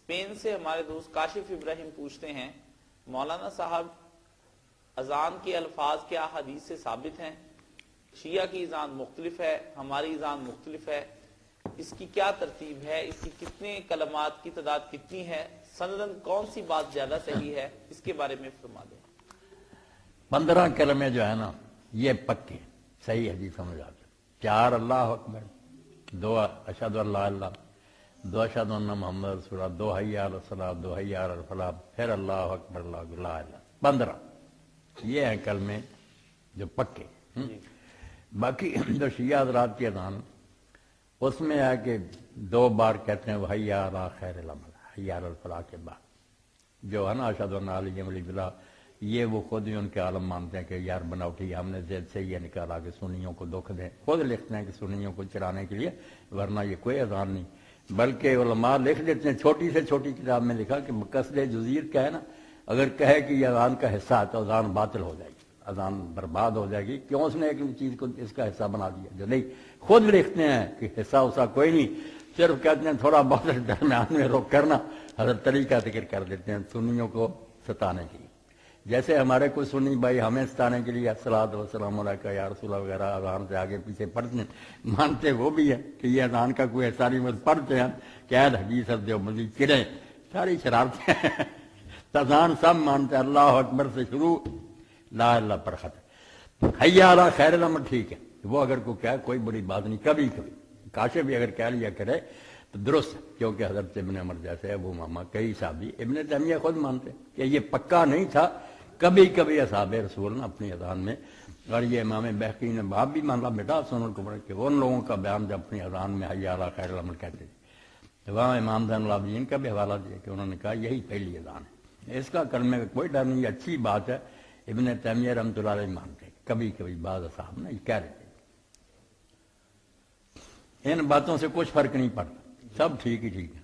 Spain سے ہمارے دوست کاشف ابراہیم پوچھتے ہیں مولانا صاحب اذان کے الفاظ کیا حدیث سے ثابت ہیں؟ شیعہ کی اذان مختلف ہے، ہماری اذان مختلف ہے، اس کی کیا ترتیب ہے؟ اس کی کتنے کلمات کی تعداد کتنی ہے؟ سندن کون سی بات زیادہ صحیح ہے؟ اس کے بارے میں فرما دیں۔ 15 کلمے جو ہے نا یہ پکے صحیح حدیث سمجھ آتے، 4 اللہ اکبر، 2 اشہد ان لا الہ، 2 اشہد ان محمد رسول اللہ، 2 حی علی الصلاۃ، 2 حی علی الفلاح، پھر اللہ اکبر اللہ لا الہ، 15 یہ ہیں کلمے جو پکے۔ باقی جو شیعہ حضرات کی اذان اس میں ہے کہ 2 بار کہتے ہیں حی علی خیر العمل، حی علی الفلاح کے بعد جو ہے نا اشہد ان علی ولی بلا، یہ وہ خود ہی ان کے عالم مانتے ہیں کہ یار بناوٹی ہم نے ذہن سے یہ نکالا کہ سنیوں کو دکھ دیں، خود لکھتے ہیں کہ سنیوں کو چرانے کے لیے، ورنہ یہ کوئی اذان نہیں، بلکہ علماء لکھ دیتے ہیں چھوٹی سے چھوٹی کتاب میں لکھا کہ قصد جزیر کیا ہے نا، اگر کہے کہ یہ اذان کا حصہ ہے تو اذان باطل ہو جائے گی، اذان برباد ہو جائے گی، کیوں اس نے ایک چیز کو اس کا حصہ بنا دیا جو نہیں، خود لکھتے ہیں کہ حصہ اسا کوئی نہیں، صرف کہتے ہیں تھوڑا بہت درمیان میں روک کرنا، حضرت علی کا ذکر کر دیتے ہیں سنیوں کو ستانے کے لیے، جیسے ہمارے کوئی سنی بھائی ہمیں ستانے کے لیے الصلاۃ والسلام علیکہ یا رسول اللہ وغیرہ اذان سے آگے پیچھے پڑھتے ہیں، مانتے وہ بھی ہے کہ یہ اذان کا کوئی حصہ نہیں، بس پڑھتے ہیں قید حدیث دیوبندی چریں ساری شرارتیں اذان سب مانتے ہیں، اللہ اکبر سے شروع لا الہ پر ختم، حی علی خیر العمل ٹھیک ہے، وہ اگر کوئی کہے کوئی بڑی بات نہیں، کبھی کبھی کاشف بھی اگر کہہ لیا کرے تو درست، کیونکہ حضرت ابن عمر جیسے ابو ماما کئی صحابی، ابن تیمیہ خود مانتے کہ یہ پکا نہیں تھا، کبھی کبھی اصحاب رسول نے اپنی اذان میں، اور یہ امام بہقی نے باب بھی مانا بیٹا سنن الکبریٰ کہ ان لوگوں کا بیان جب اپنی اذان میں حی علی خیر العمل کہتے تھے، وہاں امام زین العابدین کا بھی حوالہ دیا کہ انہوں نے کہا یہی پہلی اذان ہے، اس کا کلمے کا کوئی ڈر نہیں، اچھی بات ہے، ابن تیمیہ رحمۃ اللہ علیہ مانتے کبھی کبھی بعض اصحاب نے کہہ رہے تھے، ان باتوں سے کچھ فرق نہیں پڑتا، سب ٹھیک ہی ٹھیک ہے۔